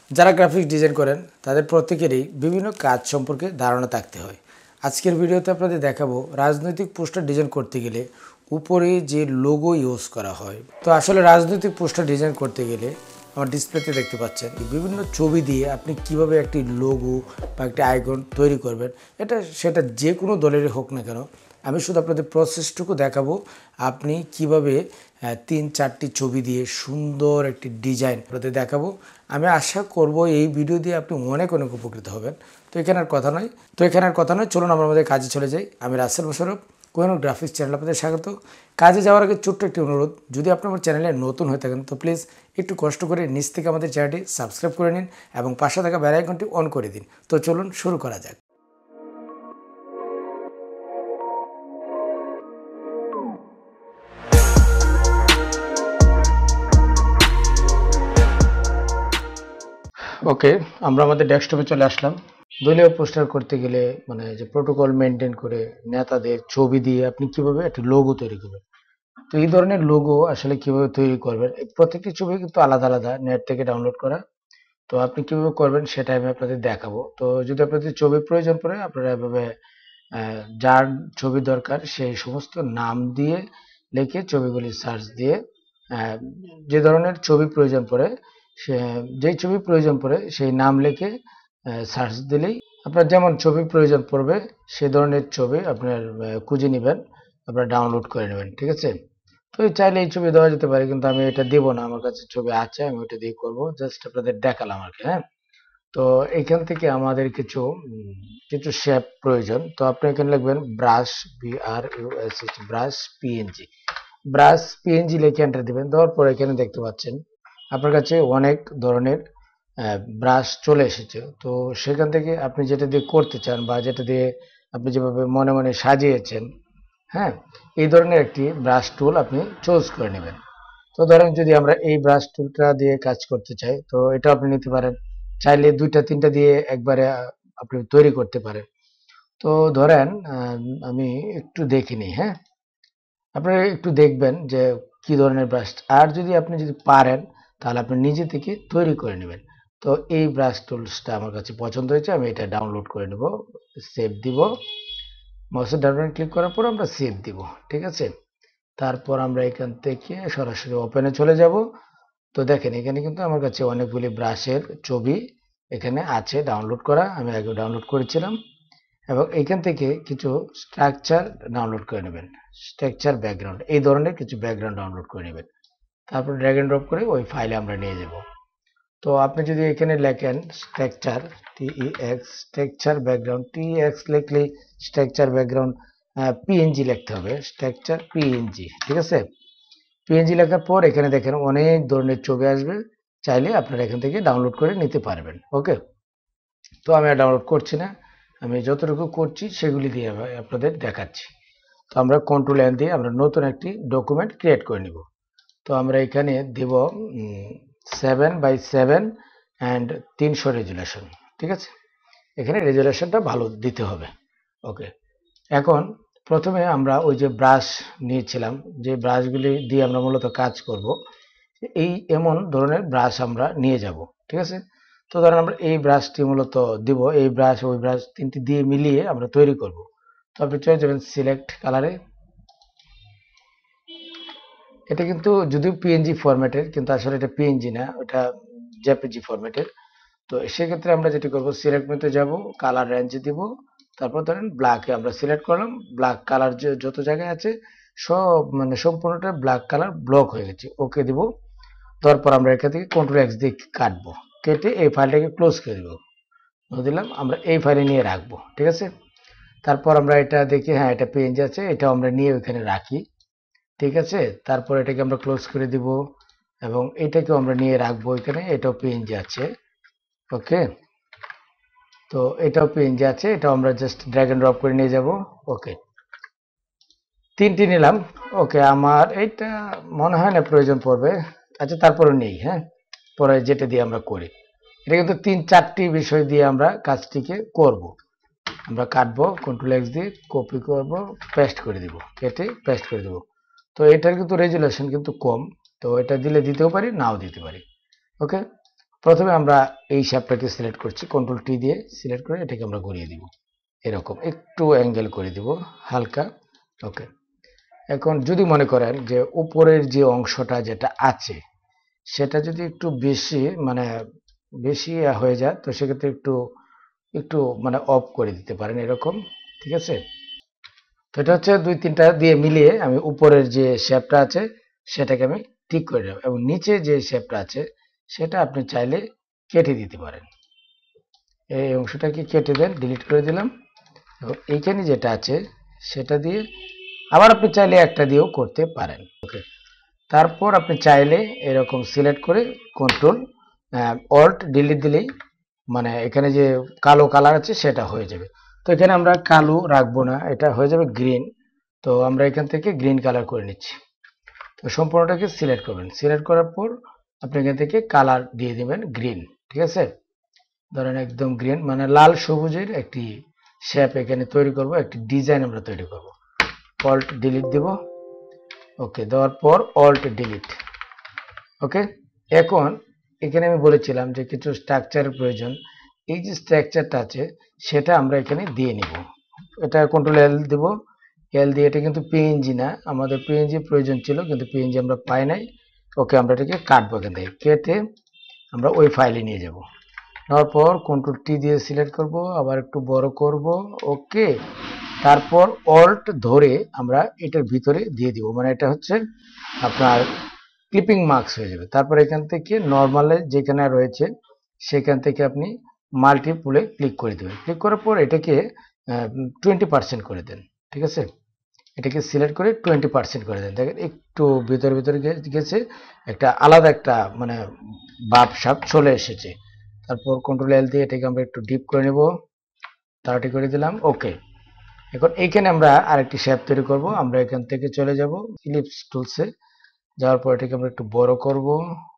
যারা graphics design করেন তাদের প্রত্যেকেরই বিভিন্ন কাজ সম্পর্কে ধারণা থাকতে হয়। আজকের ভিডিওতে আপনাদের দেখাবো রাজনৈতিক পোস্টার ডিজাইন করতে গেলে উপরে যে লোগো ইউজ করা হয়। তো আসলে রাজনৈতিক পোস্টার ডিজাইন করতে গেলে আমার ডিসপ্লেতে দেখতে পাচ্ছেন বিভিন্ন ছবি দিয়ে আপনি কিভাবে একটি লোগো বা একটি আইকন তৈরি করবেন, সেটা যে কোনো দলেরই হোক না কেন। আমি শুধু আপনাদের প্রসেসটুকু দেখাবো, আপনি কিভাবে 3-4টি ছবি দিয়ে সুন্দর একটি ডিজাইন আপনাদের দেখাবো। আমি আশা করব এই ভিডিও দিয়ে আপনি অনেক অনেক উপকৃত হবেন। তো এখানে আর কথা নয়, চলুন আমরা আমাদের কাজে চলে যাই। আমি রাসেল মোশাররফ, কোহিনূর গ্রাফিক্স চ্যানেল আপনাদের স্বাগত। কাজে যাওয়ার আগে ছোট্ট একটি অনুরোধ, যদি আপনি আমার চ্যানেলে নতুন হয়ে থাকেন তো প্লিজ একটু কষ্ট করে নিচ থেকে আমাদের চ্যানেলটি সাবস্ক্রাইব করে নিন এবং পাশে থাকা বেল আইকনটি অন করে দিন। তো চলুন শুরু করা যাক। ওকে, আমরা আমাদের ডেস্কটপে চলে আসলাম। দলীয় পোস্টার করতে গেলে যে প্রোটোকল মেনটেন করে নেতাদের ছবি দিয়ে আপনি কিভাবে একটা লোগো তৈরি করবেন। তো এই ধরনের লোগো আসলে কিভাবে তৈরি করবেন, প্রত্যেকটি ছবি কিন্তু আলাদা আলাদা, নেট থেকে ডাউনলোড করা। তো আপনি কিভাবে করবেন সেটা আমি আপনাদের দেখাবো। তো যদি আপনাদের ছবির প্রয়োজন পড়ে, আপনারা এভাবে যার ছবি দরকার সেই সমস্ত নাম দিয়ে লিখে ছবিগুলি সার্চ দিয়ে যে ধরনের ছবি প্রয়োজন পড়ে সে যেই ছবি প্রয়োজন পড়ে সেই নাম লিখে সার্চ দিলেই আপনার যেমন ছবি প্রয়োজন পড়বে সেই ধরনের ছবি আপনার খুঁজে নেবেন, আপনারা ডাউনলোড করে নেবেন। ঠিক আছে? তো চাইলে এই ছবি দেওয়া যেতে পারে, কিন্তু আমি এটা দিব না, আমার কাছে ছবি আছে, আমি ওটা দিয়ে করবো। জাস্ট আপনাদের দেখালাম আর কি। হ্যাঁ, তো এখান থেকে আমাদের কিছু শেপ প্রয়োজন। তো আপনি এখানে লিখবেন ব্রাশ, BRUSH, ব্রাশ পিএনজি লিখে এন্টার দিবেন। দেওয়ার পর এখানে দেখতে পাচ্ছেন আপনার কাছে অনেক ধরনের ব্রাশ চলে এসেছে। তো সেখান থেকে আপনি যেটা দিয়ে করতে চান বা যেটা দিয়ে আপনি যেভাবে মনে মনে সাজিয়েছেন, হ্যাঁ, এই ধরনের একটি ব্রাশ টুল আপনি চুজ করে নেবেন। তো ধরেন যদি আমরা এই ব্রাশ টুলটা দিয়ে কাজ করতে চাই, তো এটা আপনি নিতে পারেন। চাইলে 2-3টা দিয়ে একবারে আপনি তৈরি করতে পারেন। তো ধরেন আমি একটু দেখে নিই। হ্যাঁ, আপনারা একটু দেখবেন যে কি ধরনের ব্রাশ, আর আপনি যদি পারেন তাহলে আপনি নিজে থেকে তৈরি করে নেবেন। তো এই ব্রাশ টুলসটা আমার কাছে পছন্দ হয়েছে, আমি এটা ডাউনলোড করে নেব, সেভ দিব। মাউসের ডান বাটন ক্লিক করার পর আমরা সেভ দিব। ঠিক আছে? তারপর আমরা এখান থেকে সরাসরি ওপেনে চলে যাব। তো দেখেন এখানে কিন্তু আমার কাছে অনেকগুলি ব্রাশের ছবি এখানে আছে ডাউনলোড করা, আমি আগে ডাউনলোড করেছিলাম। এবং এখান থেকে কিছু স্ট্রাকচার ডাউনলোড করে নেবেন, স্ট্রাকচার ব্যাকগ্রাউন্ড, এই ধরনের কিছু ব্যাকগ্রাউন্ড ডাউনলোড করে নেবেন। তারপর ড্র্যাগ এন্ড ড্রপ করে ওই ফাইলে আমরা নিয়ে যাব। তো আপনি যদি এখানে লেখেন স্ট্রাকচার, স্ট্রাকচার ব্যাকগ্রাউন্ড, TX লিখলে স্ট্রাকচার ব্যাকগ্রাউন্ড PNG লিখতে হবে, স্ট্রাকচার PNG। ঠিক আছে? PNG লেখার পর এখানে দেখেন অনেক ধরনের ছবি আসবে, চাইলে আপনারা এখান থেকে ডাউনলোড করে নিতে পারবেন। ওকে, তো আমি আর ডাউনলোড করছি না, আমি যতটুকু করছি সেগুলি দিয়ে আপনাদের দেখাচ্ছি। তো আমরা কন্ট্রোল N দিয়ে আমরা নতুন একটি ডকুমেন্ট ক্রিয়েট করে নিব। তো আমরা এখানে দেব 7x7 অ্যান্ড 300 রেজুলেশন। ঠিক আছে? এখানে রেজুলেশনটা ভালো দিতে হবে। ওকে, এখন প্রথমে আমরা ওই যে ব্রাশ নিয়েছিলাম, যে ব্রাশগুলি দিয়ে আমরা মূলত কাজ করব, এই এমন ধরনের ব্রাশ আমরা নিয়ে যাব। ঠিক আছে? তো ধরেন আমরা এই ব্রাশটি মূলত দিব, এই ব্রাশ ওই ব্রাশ তিনটি দিয়ে মিলিয়ে আমরা তৈরি করব। তো আপনি চলে যাবেন সিলেক্ট কালারে। এটা কিন্তু যদিও PNG ফরম্যাটের, কিন্তু আসলে এটা PNG না, ওটা JPG ফরম্যাটের। তো সেক্ষেত্রে আমরা যেটি করব, সিলেক্ট মেনুতে যাব, কালার রেঞ্জে দিব, তারপর ধরেন ব্ল্যাকে আমরা সিলেক্ট করলাম। ব্ল্যাক কালার যত জায়গায় আছে সব সম্পূর্ণটা ব্ল্যাক কালার ব্লক হয়ে গেছে। ওকে দিব। তারপর আমরা এখান থেকে কন্ট্রোল X দিয়ে কাটবো, কেটে এই ফাইলটাকে ক্লোজ করে দেবো, দিলাম। আমরা এই ফাইলে নিয়ে রাখবো। ঠিক আছে? তারপর আমরা এটা দেখি, হ্যাঁ এটা PNG আছে, এটা আমরা নিয়ে ওইখানে রাখি। ঠিক আছে? তারপর এটাকে আমরা ক্লোজ করে দিব এবং এটাকেও আমরা নিয়ে রাখবো এখানে, এটাও PNG আছে। ওকে, তো এটাও PNG আছে, এটাও আমরা জাস্ট ড্র্যাগ এন্ড ড্রপ করে নিয়ে যাব। ওকে, তিনটি নিলাম। ওকে, আমার এইটা মনে হয় না প্রয়োজন পড়বে। আচ্ছা, তারপরে নেই। হ্যাঁ, পরে যেটা দিয়ে আমরা করি, এটা কিন্তু 3-4টি বিষয় দিয়ে আমরা কাজটিকে করব। আমরা কাটবো, কন্ট্রোল X দিয়ে কপি করব, পেস্ট করে দিব, কেটে পেস্ট করে দেব। তো এটার কিন্তু রেজুলেশন কিন্তু কম, তো এটা দিলে দিতেও পারি, নাও দিতে পারি। ওকে, প্রথমে আমরা এই শেপটাকে সিলেক্ট করছি, কন্ট্রোল টি দিয়ে সিলেক্ট করে এটাকে আমরা ঘুরিয়ে দিব, এরকম একটু অ্যাঙ্গেল করে দিব হালকা। ওকে, এখন যদি মনে করেন যে উপরের যে অংশটা যেটা আছে সেটা যদি একটু বেশি মানে বেশি হয়ে যায়, তো সেক্ষেত্রে একটু একটু মানে অফ করে দিতে পারেন এরকম, ঠিক আছে। তো এটা হচ্ছে দুই তিনটা দিয়ে মিলিয়ে আমি উপরের যে শেপটা আছে সেটাকে আমি ঠিক করে দেব, এবং নিচে যে শেপটা আছে সেটা আপনি চাইলে কেটে দিতে পারেন। এই অংশটাকে কেটে দেন, ডিলিট করে দিলাম। এবং এইখানে যেটা আছে সেটা দিয়ে আবার আপনি চাইলে একটা দিয়েও করতে পারেন। ওকে, তারপর আপনি চাইলে এরকম সিলেক্ট করে কন্ট্রোল অল্ট ডিলিট দিলেই মানে এখানে যে কালো কালার আছে সেটা হয়ে যাবে। তো এখানে আমরা কালো রাখবো না, এটা হয়ে যাবে গ্রিন। তো আমরা এখান থেকে গ্রিন কালার করে নিচ্ছি। তো সম্পূর্ণটাকে সিলেক্ট করবেন, সিলেক্ট করার পর আপনি এখান থেকে কালার দিয়ে দিবেন গ্রিন, ঠিক আছে। ধরেন একদম গ্রিন মানে লাল সবুজের একটি শেপ এখানে তৈরি করব, একটি ডিজাইন আমরা তৈরি করব। অল্ট ডিলিট দেব। ওকে, দেওয়ার পর অল্ট ডিলিট। ওকে, এখন এখানে আমি বলেছিলাম যে কিছু স্ট্রাকচারের প্রয়োজন। এই যে স্ট্রাকচারটা আছে সেটা আমরা এখানে দিয়ে নিব। এটা কন্ট্রোল এল দেব, এল দিয়ে, এটা কিন্তু পিএনজি না, আমাদের পিএনজি প্রয়োজন ছিল কিন্তু পিএনজি আমরা পাই নাই। ওকে, আমরা এটাকে কাটবো, এখান থেকে কেটে আমরা ওই ফাইলে নিয়ে যাব। নেওয়ার পর কন্ট্রোল টি দিয়ে সিলেক্ট করব, আবার একটু বড় করব। ওকে, তারপর অল্ট ধরে আমরা এটার ভিতরে দিয়ে দিব, মানে এটা হচ্ছে আপনার ক্লিপিং মার্কস হয়ে যাবে। তারপর এখান থেকে নর্মালে যেখানে রয়েছে সেখান থেকে আপনি মাল্টিপুলে ক্লিক করে দেবেন। ক্লিক করার পর এটাকে 20% করে দেন, ঠিক আছে। এটাকে সিলেক্ট করে 20% করে দেন। দেখেন একটু ভিতরে ভিতরে গেছে, একটা আলাদা একটা মানে ভাব সাপ চলে এসেছে। তারপর কন্ট্রোল এল দিয়ে এটাকে আমরা একটু ডিপ করে নেব, 30 করে দিলাম। ওকে, এখন এইখানে আমরা আরেকটি শেপ তৈরি করব। আমরা এখান থেকে চলে যাব ইলিপস টুলসে, যাওয়ার পর এটাকে আমরা একটু বড় করব।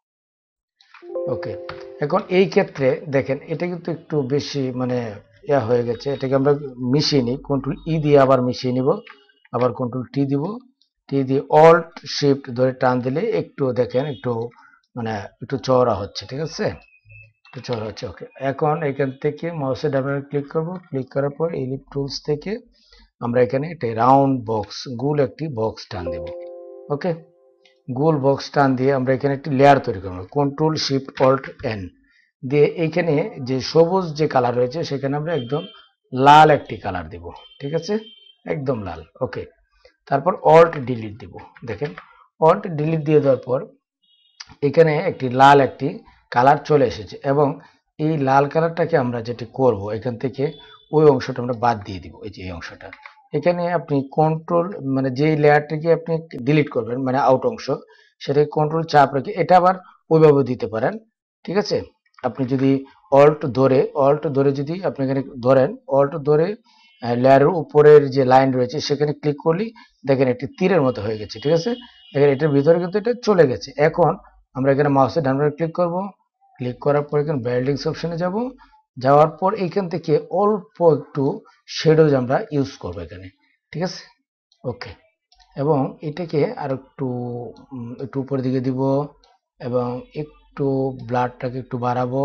ওকে, এখন এই ক্ষেত্রে দেখেন এটা কিন্তু একটু বেশি মানে ইয়া হয়ে গেছে, এটাকে আমরা মিশিয়ে নিই, কন্ট্রোল ই দিয়ে আবার মিশিয়ে নিব, আবার কন্ট্রোল টি দিব, টি দিয়ে অল্ট শিফট ধরে টান দিলে একটু দেখেন একটু মানে একটু চওড়া হচ্ছে, ঠিক আছে, একটু চওড়া হচ্ছে। ওকে, এখন এখান থেকে মাউসের ডান বাটনে ক্লিক করব, ক্লিক করার পর ইলিপ টুলস থেকে আমরা এখানে একটা রাউন্ড বক্স, গোল একটি বক্স টান দেব। ওকে, গোল বক্স টান দিয়ে আমরা এখানে একটি লেয়ার তৈরি করব, কন্ট্রোল শিফট অল্ট এন দিয়ে এইখানে যে সবুজ যে কালার রয়েছে সেখানে আমরা একদম লাল একটি কালার দেব, ঠিক আছে, একদম লাল। ওকে, তারপর অল্ট ডিলিট দিব। দেখেন অল্ট ডিলিট দিয়ে দেওয়ার পর এখানে একটি লাল একটি কালার চলে এসেছে, এবং এই লাল কালারটাকে আমরা যেটি করব এখান থেকে ওই অংশটা আমরা বাদ দিয়ে দিব। এই যে এই অংশটা এখানে আপনি কন্ট্রোল মানে যেই লেয়ারটিকে আপনি ডিলিট করবেন মানে আউট অংশ, সেটাকে কন্ট্রোল চাপ রেখে এটা আবার ওইভাবে দিতে পারেন, ঠিক আছে। আপনি যদি অল্ট ধরে যদি আপনি এখানে ধরেন, অল্ট ধরে লেয়ারের উপরের যে লাইন রয়েছে সেখানে ক্লিক করলেই দেখেন একটি তীরের মতো হয়ে গেছে, ঠিক আছে। দেখেন এটার ভিতরে কিন্তু এটা চলে গেছে। এখন আমরা এখানে মাউসের ডান বাটনে ক্লিক করব, ক্লিক করার পর এখানে বিল্ডিংস অপশনে যাব, যাওয়ার পর এইখান থেকে অল্প একটু শেডোজ আমরা ইউজ করব এখানে, ঠিক আছে। ওকে, এবং এটাকে আর একটু একটু উপরের দিকে দিব, এবং একটু ব্লাডটাকে একটু বাড়াবো।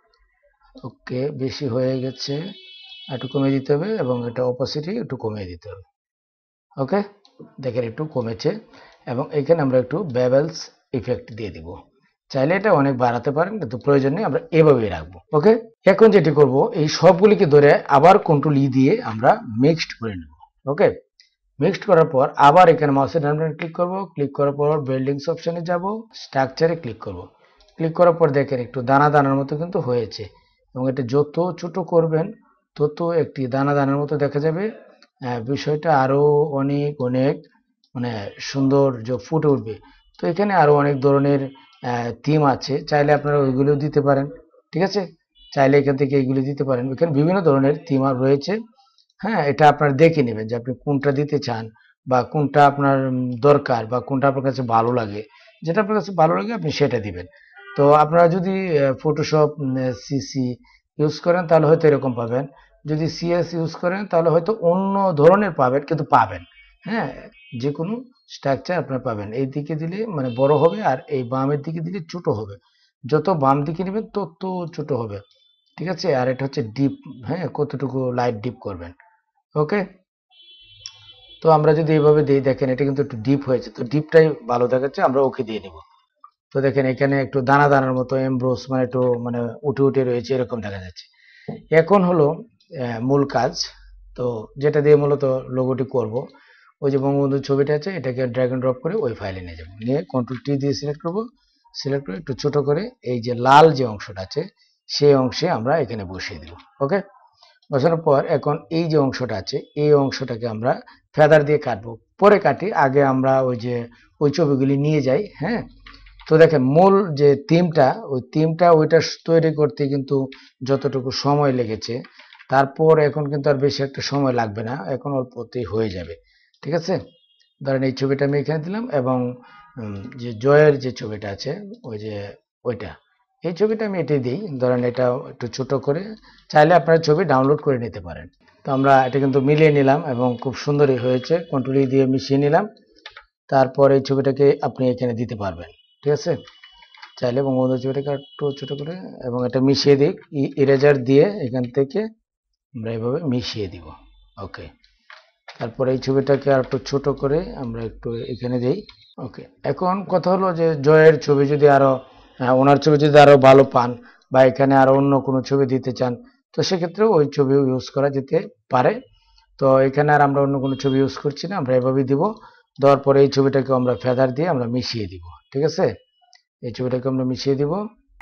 ওকে, বেশি হয়ে গেছে, একটু কমিয়ে দিতে হবে, এবং এটা অপোসিটি একটু কমিয়ে দিতে হবে। ওকে, দেখেন একটু কমেছে, এবং এখানে আমরা একটু বেভেলস ইফেক্ট দিয়ে দিব। চাইলে এটা অনেক বাড়াতে পারেন কিন্তু প্রয়োজন নেই, আমরা এভাবেই রাখবো। ওকে, এখন যেটি করব এই সবগুলিকে ধরে আবার কন্ট্রোল ই দিয়ে আমরা মিক্সড করে নেব। ওকে, মিক্সড করার পর আবার এখানে মাউসের ডান বাটনে ক্লিক করব, ক্লিক করার পর বিল্ডিংস অপশনে যাব, স্ট্রাকচারে ক্লিক করব। ক্লিক করার পর দেখেন একটু দানা দানার মতো কিন্তু হয়েছে, এবং এটা যত ছোট করবেন তত একটি দানা দানার মতো দেখা যাবে। বিষয়টা আরো অনেক অনেক মানে সৌন্দর্য ফুটে উঠবে। তো এখানে আরো অনেক ধরনের থিম আছে, চাইলে আপনারা ওইগুলো দিতে পারেন, ঠিক আছে। চাইলে এখান থেকে এইগুলো দিতে পারেন, এখানে বিভিন্ন ধরনের থিম আর রয়েছে। হ্যাঁ, এটা আপনারা দেখে নেবেন যে আপনি কোনটা দিতে চান, বা কোনটা আপনার দরকার, বা কোনটা আপনার কাছে ভালো লাগে। যেটা আপনার কাছে ভালো লাগে আপনি সেটা দিবেন। তো আপনারা যদি ফটোশপ সিসি ইউজ করেন তাহলে হয়তো এরকম পাবেন, যদি সিএস ইউজ করেন তাহলে হয়তো অন্য ধরনের পাবেন, কিন্তু পাবেন। হ্যাঁ, যে কোনো স্ট্রাকচার আপনারা পাবেন। এই দিকে দিলে মানে বড় হবে, আর এই বামের দিকে দিলে ছোট হবে। যত বাম দিকে নেবেন তত ছোট হবে, ঠিক আছে। আর এটা হচ্ছে ডিপ, হ্যাঁ, কতটুকু লাইট ডিপ করবেন। ওকে, তো আমরা যদি এইভাবে দিই, দেখেন এটা কিন্তু একটু ডিপ হয়েছে, তো ডিপটাই ভালো দেখাচ্ছে, আমরা ওকে দিয়ে নিব। তো দেখেন এখানে একটু দানা দানার মতো এমব্রোস, মানে একটু মানে উঠে উঠে রয়েছে এরকম দেখা যাচ্ছে। এখন হলো মূল কাজ। তো যেটা দিয়ে মূলত লোগোটি করব, ওই যে বঙ্গবন্ধুর ছবিটা আছে, এটাকে ড্র্যাগ এন্ড ড্রপ করে ওই ফাইলে নিয়ে যাব, নিয়ে কন্ট্রোল টি দিয়ে সিলেক্ট করব, সিলেক্ট করে একটু ছোট করে এই যে লাল যে অংশটা আছে সেই অংশে আমরা এখানে বসিয়ে দেব। ওকে, বসানোর পর এখন এই যে অংশটা আছে এই অংশটাকে আমরা ফেদার দিয়ে কাটবো, পরে কাটি, আগে আমরা ওই যে ওই ছবিগুলি নিয়ে যাই। হ্যাঁ, তো দেখেন মূল যে থিমটা, ওই থিমটা ওইটা তৈরি করতে কিন্তু যতটুকু সময় লেগেছে, তারপর এখন কিন্তু আর বেশি একটা সময় লাগবে না, এখন অল্পতেই হয়ে যাবে, ঠিক আছে। ধরেন এই ছবিটা আমি এখানে দিলাম, এবং যে জয়ের যে ছবিটা আছে ওই যে ওইটা, এই ছবিটা আমি এটাই দিই। ধরেন এটা একটু ছোট করে, চাইলে আপনারা ছবি ডাউনলোড করে নিতে পারেন। তো আমরা এটা কিন্তু মিলিয়ে নিলাম এবং খুব সুন্দরই হয়েছে, কন্ট্রোল দিয়ে মিশিয়ে নিলাম। তারপর এই ছবিটাকে আপনি এখানে দিতে পারবেন, ঠিক আছে। চাইলে বঙ্গবন্ধু ছবিটাকে একটু ছোট করে এবং এটা মিশিয়ে দিই, ইরেজার দিয়ে এখান থেকে আমরা এভাবে মিশিয়ে দিব। ওকে, তারপর এই ছবিটাকে আর একটু ছোট করে আমরা একটু এখানে দিই। ওকে, এখন কথা হলো যে জয়ের ছবি যদি আরো, ওনার ছবি যদি আরো ভালো পান, বা এখানে আরো অন্য কোনো ছবি দিতে চান, তো সেক্ষেত্রে ওই ছবি ইউজ করা যেতে পারে। তো এখানে আর আমরা অন্য কোনো ছবি ইউজ করছি না, আমরা এভাবেই দিব। দেওয়ার পরে এই ছবিটাকে আমরা ফেদার দিয়ে আমরা মিশিয়ে দিব, ঠিক আছে। এই ছবিটাকে আমরা মিশিয়ে দিব।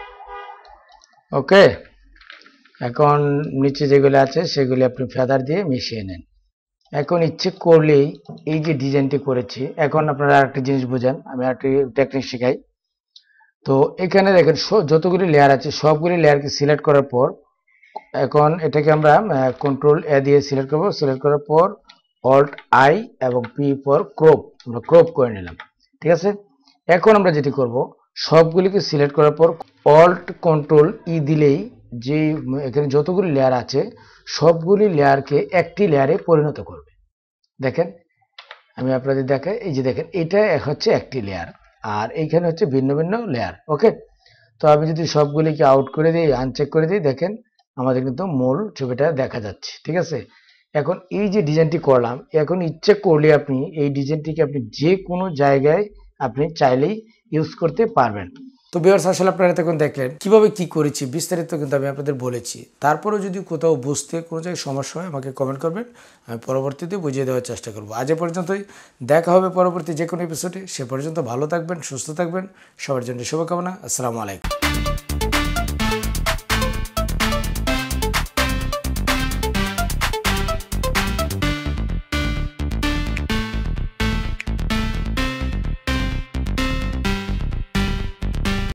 ওকে, এখন নিচে যেগুলো আছে সেগুলি আপনি ফেদার দিয়ে মিশিয়ে নেন। এখন ইচ্ছে করলেই এই যে ডিজাইনটি করেছি, এখন আপনারা আরেকটা জিনিস বুঝেন, আমি আরেকটি টেকনিক শেখাই। তো এখানে দেখেন যতগুলি লেয়ার আছে সবগুলি লেয়ারকে সিলেক্ট করার পর, এখন এটাকে আমরা কন্ট্রোল এ দিয়ে সিলেক্ট করব, সিলেক্ট করার পর অল্ট আই এবং পি ফর ক্রপ, আমরা ক্রপ করে নিলাম, ঠিক আছে। এখন আমরা যেটি করব, সবগুলিকে সিলেক্ট করার পর অল্ট কন্ট্রোল ই দিলেই যে এখানে যতগুলি লেয়ার আছে সবগুলি লেয়ারকে একটি লেয়ারে পরিণত করবে। দেখেন আমি আপনাদের দেখাই, এই যে দেখেন এটা হচ্ছে একটি লেয়ার, আর এইখানে হচ্ছে ভিন্ন ভিন্ন লেয়ার। ওকে, তো আমি যদি সবগুলিকে আউট করে দিই, আনচেক করে দিই, দেখেন আমাদের কিন্তু মূল ছবিটা দেখা যাচ্ছে, ঠিক আছে। এখন এই যে ডিজাইনটি করলাম, এখন ইচ্ছে করলে আপনি এই ডিজাইনটিকে আপনি যে কোনো জায়গায় আপনি চাইলেই ইউজ করতে পারবেন। তো ভিউয়ার্স, আসলে আপনারা এতক্ষণ দেখলেন কিভাবে কি করেছি, বিস্তারিত কিন্তু আমি আপনাদের বলেছি। তারপরেও যদি কোথাও বুঝতে কোনো জায়গায় সমস্যা হয় আমাকে কমেন্ট করবেন, আমি পরবর্তীতে বুঝিয়ে দেওয়ার চেষ্টা করব। আজ পর্যন্তই, দেখা হবে পরবর্তী যে কোনো এপিসোডে। সে পর্যন্ত ভালো থাকবেন, সুস্থ থাকবেন, সবার জন্য শুভকামনা। আসসালামু আলাইকুম।